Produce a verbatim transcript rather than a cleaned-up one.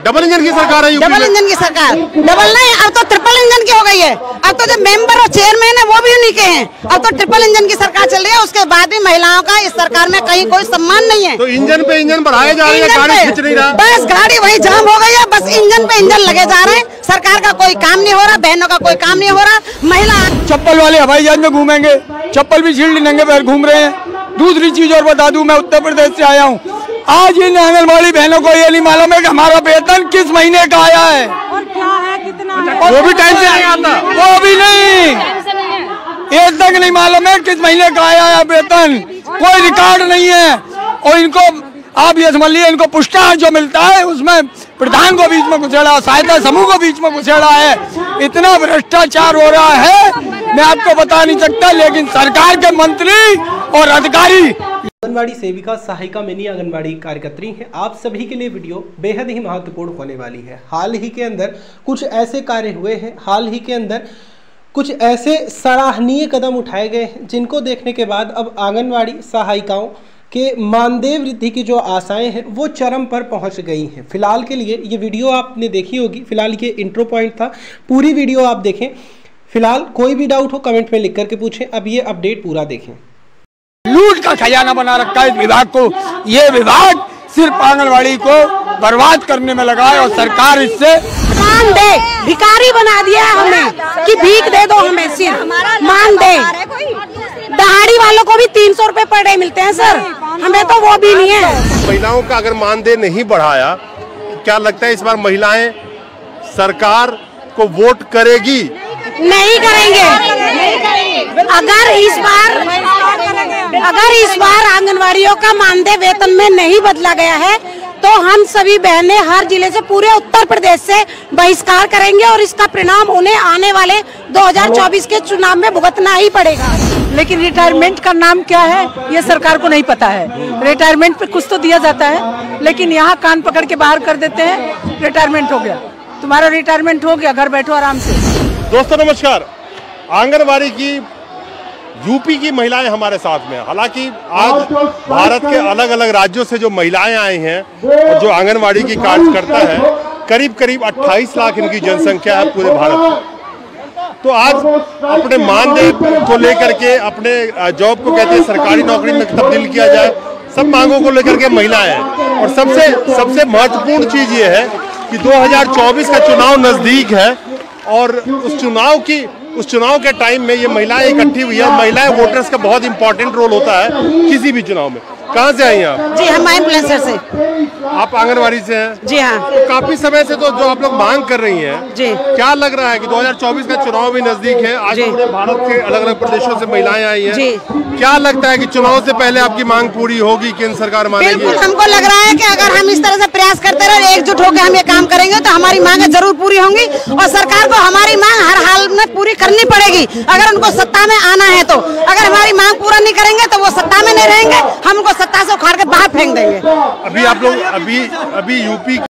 Double engine की सरकार है, डबल इंजन की सरकार, डबल नहीं अब तो ट्रिपल इंजन की हो गई है। अब तो जो मेंबर और चेयरमैन है वो भी उन्हीं के हैं। अब तो ट्रिपल इंजन की सरकार चल रही है। उसके बाद भी महिलाओं का इस सरकार में कहीं कोई सम्मान नहीं है। तो इंजन पे इंजन बढ़ाए जा रहे हैं, गाड़ी खींच नहीं रहा, बस गाड़ी वही जाम हो गई है। बस इंजन पे इंजन लगे जा रहे हैं। सरकार का कोई काम नहीं हो रहा, बहनों का कोई काम नहीं हो रहा। महिला चप्पल वाले हवाई जहाज में घूमेंगे, चप्पल भी छील नंगे पैर घूम रहे हैं। दूसरी चीज और बता दूं, मैं उत्तर प्रदेश से आया हूँ। आज इन आंगनबाड़ी बहनों को ये नहीं मालूम है कि हमारा वेतन किस महीने का आया है और क्या है, कितना है। वो भी टाइम से नहीं आता, वो भी नहीं, एक तक नहीं मालूम है किस महीने का आया है वेतन, कोई रिकॉर्ड नहीं है। और इनको आप ये समझ लीजिए, इनको पुष्टाहार जो मिलता है उसमें प्रधान को बीच में घुसेड़ा, सहायता समूह को बीच में घुसेड़ा है। इतना भ्रष्टाचार हो रहा है मैं आपको बता नहीं सकता। लेकिन सरकार के मंत्री और अधिकारी, आंगनबाड़ी सेविका, सहायिका, मिनी आंगनबाड़ी कार्यकर्त्री हैं, आप सभी के लिए वीडियो बेहद ही महत्वपूर्ण होने वाली है। हाल ही के अंदर कुछ ऐसे कार्य हुए हैं, हाल ही के अंदर कुछ ऐसे सराहनीय कदम उठाए गए हैं जिनको देखने के बाद अब आंगनबाड़ी सहायिकाओं के मानदेय वृद्धि की जो आशाएं हैं वो चरम पर पहुंच गई हैं। फिलहाल के लिए ये वीडियो आपने देखी होगी, फिलहाल ये इंट्रो पॉइंट था, पूरी वीडियो आप देखें। फिलहाल कोई भी डाउट हो कमेंट में लिख करके पूछें। अब ये अपडेट पूरा देखें। लूट का खजाना बना रखा है इस विभाग को। ये विभाग सिर्फ आंगनबाड़ी को बर्बाद करने में लगा है और सरकार इससे मान दे, भिखारी बना दिया हमें कि भीख दे दो हमें, सिर्फ मान दे। दहाड़ी वालों को भी तीन सौ रुपए पर डे मिलते हैं सर, हमें तो वो भी नहीं है। महिलाओं का अगर मानदेय नहीं बढ़ाया, क्या लगता है इस बार महिलाएं सरकार को वोट करेगी? नहीं करेंगे। अगर इस बार अगर इस बार आंगनवाड़ियों का मानदेय वेतन में नहीं बदला गया है तो हम सभी बहनें हर जिले से, पूरे उत्तर प्रदेश से बहिष्कार करेंगे और इसका परिणाम उन्हें आने वाले दो हज़ार चौबीस के चुनाव में भुगतना ही पड़ेगा। लेकिन रिटायरमेंट का नाम क्या है ये सरकार को नहीं पता है। रिटायरमेंट पे कुछ तो दिया जाता है, लेकिन यहाँ कान पकड़ के बाहर कर देते हैं। रिटायरमेंट हो गया, तुम्हारा रिटायरमेंट हो गया, घर बैठो आराम से। दोस्तों नमस्कार, आंगनबाड़ी की यूपी की महिलाएं हमारे साथ में। हालांकि आज भारत के अलग अलग राज्यों से जो महिलाएं आई हैं और जो आंगनबाड़ी की कार्य करता है, करीब करीब अट्ठाईस लाख इनकी जनसंख्या है पूरे भारत में। तो आज अपने मानदेय को लेकर के, अपने जॉब को कहते हैं सरकारी नौकरी में तब्दील किया जाए, सब मांगों को लेकर के महिलाएं हैं। और सबसे सबसे महत्वपूर्ण चीज ये है कि दो हज़ार चौबीस का चुनाव नजदीक है और उस चुनाव की उस चुनाव के टाइम में ये महिलाएं इकट्ठी हुई है। महिलाएं वोटर्स का बहुत इंपॉर्टेंट रोल होता है किसी भी चुनाव में। कहाँ से आई हैं आप? जी हम एम्बुलेंसर से। आप आंगनबाड़ी से हैं? जी हाँ। तो काफी समय से तो जो आप लोग मांग कर रही हैं, जी, क्या लग रहा है कि दो हज़ार चौबीस का चुनाव भी नजदीक है, आज पूरे भारत के अलग अलग प्रदेशों से महिलाएं आई हैं, जी, क्या लगता है कि चुनाव से पहले आपकी मांग पूरी होगी, केंद्र सरकार मानेगी? बिल्कुल, हमको लग रहा है कि अगर हम इस तरह से प्रयास करते रहे, एकजुट होकर हम ये काम करेंगे तो हमारी मांगें जरूर पूरी होंगी और सरकार को हमारी मांग हर हाल में पूरी करनी पड़ेगी अगर उनको सत्ता में आना है। तो अगर हमारी मांग पूरा नहीं करेंगे तो वो सत्ता में नहीं रहेंगे, हम उनको सत्ता से उखाड़ के बाहर फेंक देंगे। अभी आप लोग अभी अभी यूपी